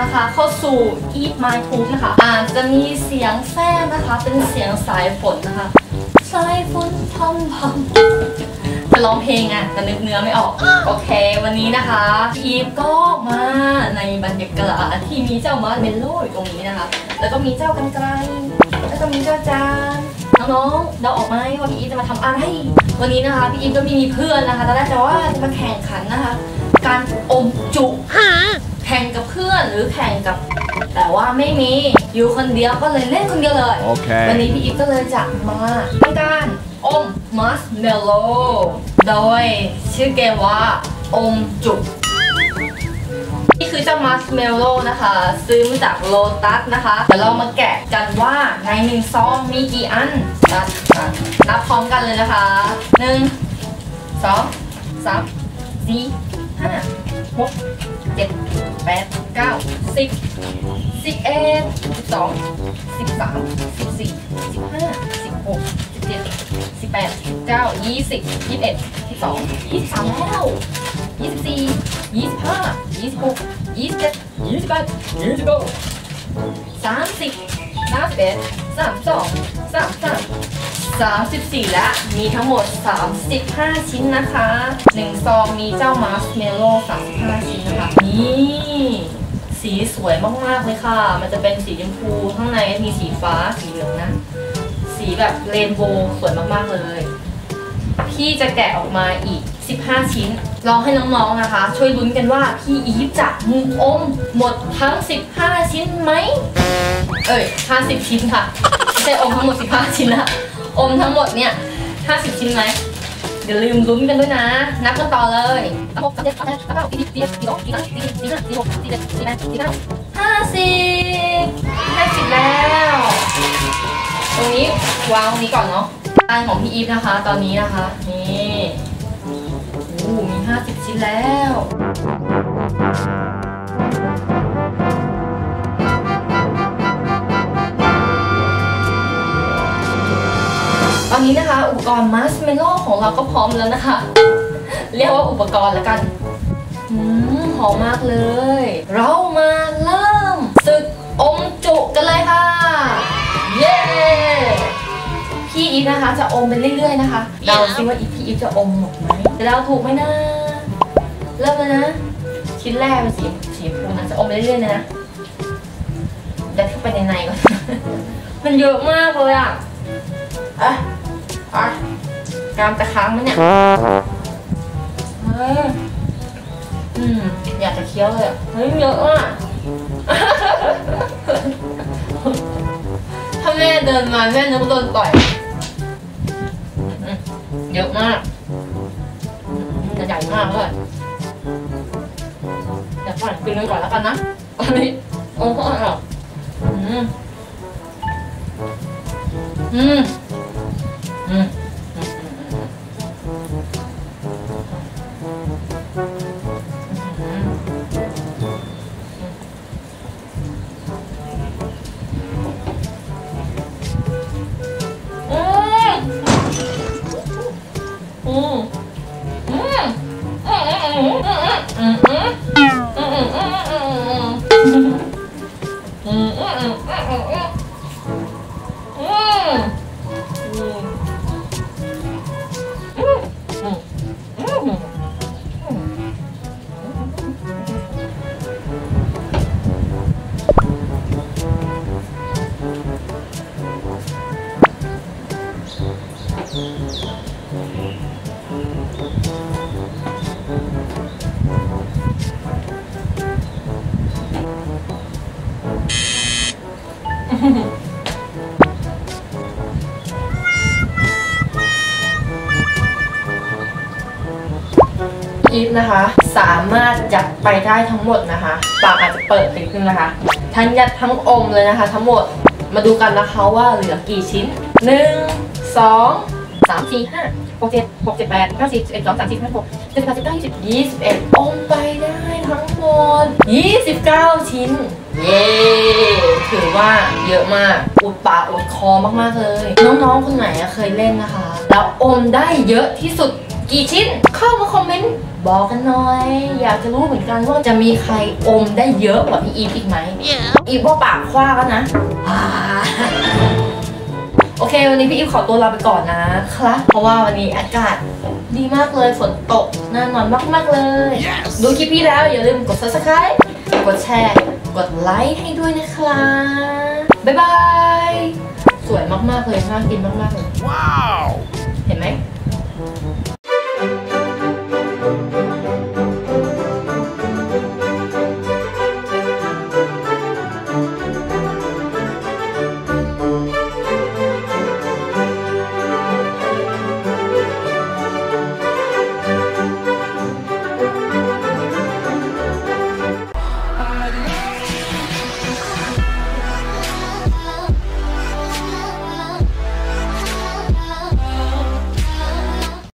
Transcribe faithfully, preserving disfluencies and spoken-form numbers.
นะคะเข้าสู่ Eat My Tube นะคะอาจจะมีเสียงแทรกนะคะเป็นเสียงสายฝนนะคะสายฝนพรำพรำจะร้องเพลงอะแต่นึกเนื้อไม่ออกโอเควันนี้นะคะอีฟก็มาในบรรยากาศที่มีเจ้ามาร์ชเมลโล่อยู่ตรงนี้นะคะแล้วก็มีเจ้ากันไกลแล้วก็มีเจ้าจานน้องๆเราออกมาว่าพี่อีฟจะมาทำอะไรวันนี้นะคะพี่อีฟก็มีเพื่อนนะคะตอนแรกจะว่าจะมาแข่งขันนะคะการอมจุแข่งกับเพื่อนหรือแข่งกับแต่ว่าไม่มีอยู่คนเดียวก็เลยเล่นคนเดียวเลย okay. วันนี้พี่อีฟก็เลยจะมาทำการอมมัสเมลโล่โดยชื่อเกมว่าอมจุนี่คือเจ้ามัสเมลโล่นะคะซื้อมาจากโลตัสนะคะเดี๋ยวเรามาแกะกันว่าในหนึ่งซองมีกี่อันนับนับพร้อมกันเลยนะคะหนึ่งสองสามสี่ห้าหกเจ็ดแปดเก้าสิบสิบเอ็ดสิบสองสิบสามสิบสี่สิบห้าสิบหกสิบเจ็ดสิบแปดสิบเก้ายี่สิบยี่สิบเอ็ดยี่สิบสองยี่สิบสามแล้วยี่สิบสี่ยี่สิบห้ายี่สิบหกยี่สิบเจ็ดยี่สิบแปดยี่สิบเก้าสามสิบสามสิบเอ็ดสามสิบสองสามสิบสามสามสิบสี่และมีทั้งหมดสามสิบห้าชิ้นนะคะหนึ่งซองมีเจ้ามาร์ชเมลโล่สามสิบห้าชิ้นนะคะนี่สีสวยมากๆเลยค่ะมันจะเป็นสีชมพูข้างในมีสีฟ้าสีเหลืองนะสีแบบเรนโบว์สวยมากๆเลยพี่จะแกะออกมาอีกสิบห้าชิ้นลองให้น้องๆนะคะช่วยลุ้นกันว่าพี่อีฟจะมุมอมหมดทั้งสิบห้าชิ้นไหมเอ้ยห้าสิบชิ้นค่ะไม่ใช่อมทั้งหมดสิบห้าชิ้นนะอมทั้งหมดเนี่ยห้าสิบชิ้นไหมเดี๋ยวลืมลุ้นกันด้วยนะนับกันต่อเลยหกสิบเจ็ดสิบแปดสิบเก้าสี่สิบสี่สิบสองสี่สิบสามสี่สิบสี่สี่หกสี่เจ็ดสี่แปดสี่เก้าห้าสิบห้าสิบแล้วตรงนี้วางตรงนี้ก่อนเนาะอันของพี่อีฟนะคะตอนนี้นะคะนี่โอ้มีห้าสิบชิ้นแล้วตอนนี้นะคะอุปกรณ์มัสเมลโล่ของเราก็พร้อมแล้วนะคะเรียกว่าอุปกรณ์แล้วกันอืมหอมมากเลยเรามาเริ่มศึกอมจุกันเลยค่ะเย้พี่อีฟนะคะจะอมไปเรื่อยๆนะคะเดาซิว่าอีพี่อีฟจะอมหมดไหมจะเดาถูกไหมนะเริ่มเลยนะชิ้นแรกเป็นสีสีฟูนะจะอมไปเรื่อยๆนะยัดเข้าไปในในก่อนมันเยอะมากเลยอ่ะอ่ะอ่ะกามจะค้างมั้ยเนี่ยเฮ้ยอืมอยากจะเคี้ยวเลยเฮ้ยเยอะอ่ะถ้าแม่เดินมาแม่นึกว่าโดนต่อยเยอะมากจะใหญ่มากเลยเดี๋ยวก่อนกินกันก่อนแล้วกันนะอันนี้โอ้โหอืมอืมอืมอีฟนะคะสามารถยัดไปได้ทั้งหมดนะคะปากอาจจะเปิดนิดนึงนะคะทั้งยัดทั้งอมเลยนะคะทั้งหมดมาดูกันนะคะว่าเหลือกี่ชิ้นหนึ่งสองสามสี่ห้าหกเจ็ดหกเจ็ดแปดเก้าสิบสิบเอ็ดสองสามสี่ห้าหกเจ็ดแปดสิบเก้ายี่สิบยี่สิบเอ็ดอมไปได้ทั้งหมดยี่สิบเก้าชิ้นเย้ถือว่าเยอะมากอุดปากอุดคอมากๆเลยน้องๆคนไหนเคยเล่นนะคะแล้วอมได้เยอะที่สุดกี่ชิ้นเข้ามาคอมเมนต์บอกกันหน่อย อยากจะรู้เหมือนกันว่าจะมีใครอมได้เยอะกว่าพี่อีฟอีกไหม yeah. อีฟว่าปากคว้าแล้วนะโอเควันนี้พี่อีฟขอตัวลาไปก่อนนะครับเพราะว่าวันนี้อากาศดีมากเลยฝนตกน่านอนมากๆเลย yes. ดูคลิปพี่แล้วอย่าลืมกด ซับสไครบ์ กดแชร์กดไลค์ให้ด้วยนะครับบ๊ายบายสวยมากๆเลยน่ากินมากๆเลยว้าวเห็นไหม